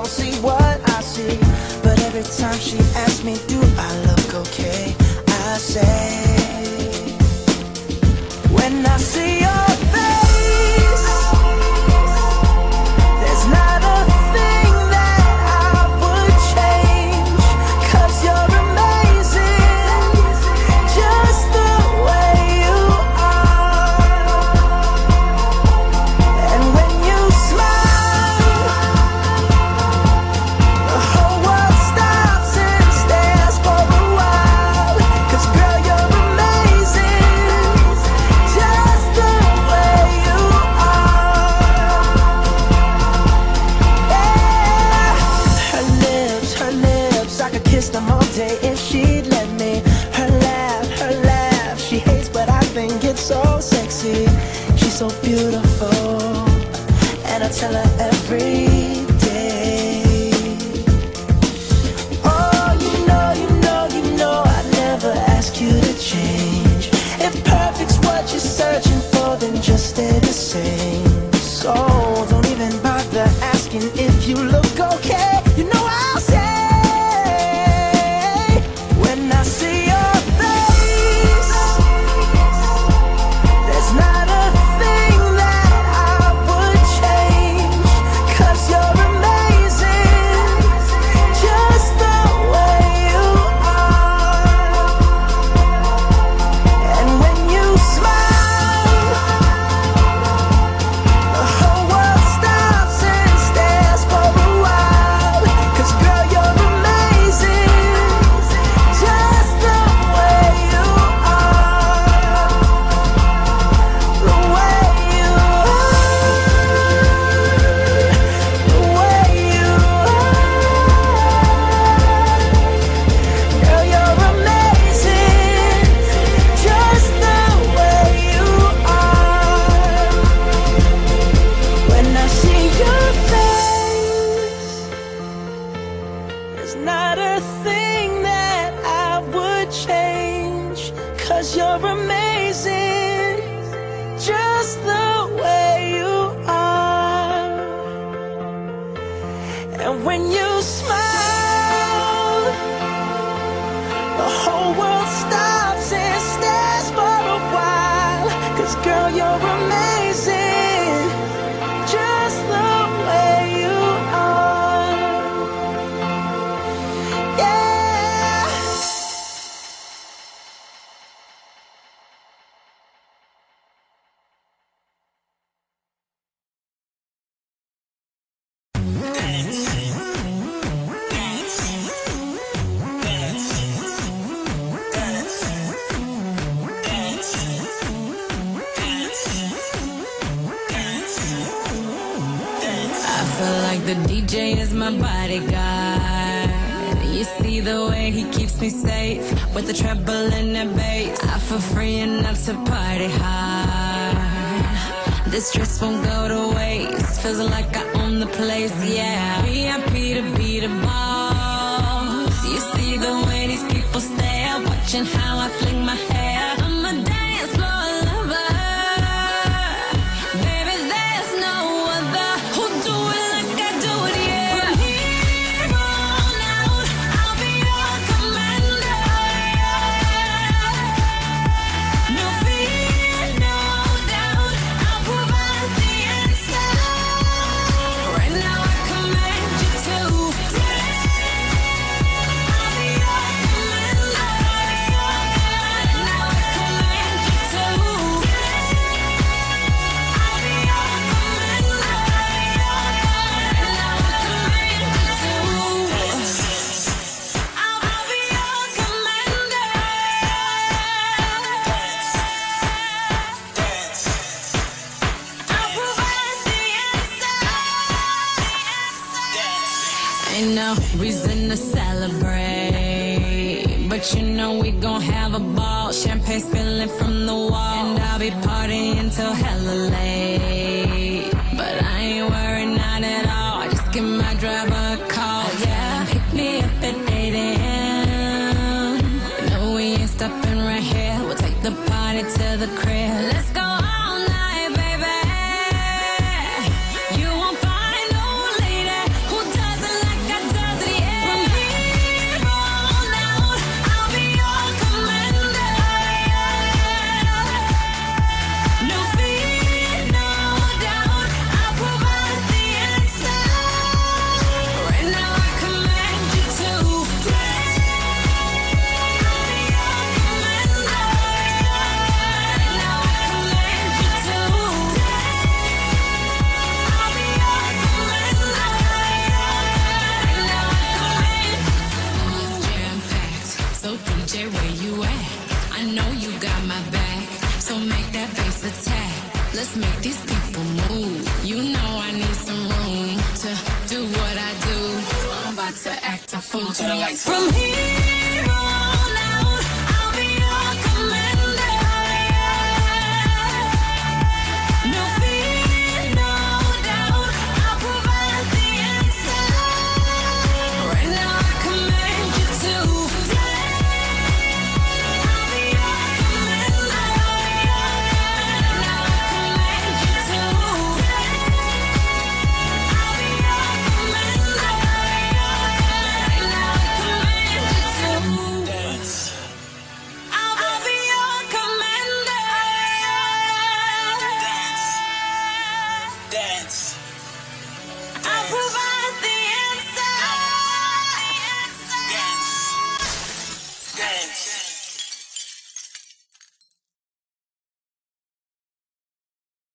don't see what I see. But every time she asks me, do I look okay? I say, when I see your face, there's not a thing that I would change. 'Cause you're amazing, just the way you are. And when you smile, the whole world stops and stares for a while. 'Cause girl, you're amazing, just the way you are. Yeah. Her lips, I could kiss them all day if she'd let me. Her laugh, she hates but I think it's so sexy. She's so beautiful, and I tell her every day. Oh, you know I'd never ask you to change. If perfect's what you're searching for, then just stay the same. So don't even bother asking if you look okay. You know I'll say, when I see your face, there's not a thing that I would change. 'Cause you're amazing, just the way you are. And when you smile, the whole world stops and stares for a while. 'Cause girl, you're amazing, just the way you are. The way you are. The way you are. Girl, you're amazing, just the way you are. When I see your face, there's not a thing that I would change. 'Cause you're amazing, just the way you are. And when you smile, the whole world stops and stares for a while. 'Cause girl, you're amazing, just the way you are. Yeah. I feel like the DJ is my bodyguard. You see the way he keeps me safe with the treble and the bass. I feel free enough to party hard. This stress won't go to waste. Feels like I own the place, yeah. VIP to be the boss. You see the way these people stare, watching how I fling my hair. I'm a dance floor lover. Baby, there's no other who do it like I do it, yeah. From here on out, I'll be your commander. No fear, no doubt, I'll provide the answer. Right now I command you to dance. I'll be your commander. Now I command you to dance. I'll be your commander. Now I command you to dance. I'll be your commander. I'll provide the answer. Ain't no reason to celebrate, but you know we gon' have a ball. Champagne spilling from the wall, and I'll be partying till hella late. But I ain't worried, not at all. Just give my driver a call, yeah. Pick me up at 8 a.m. No, we ain't stopping right here. We'll take the party to the crib. Let's go all night, baby. You won't find no lady who doesn't From here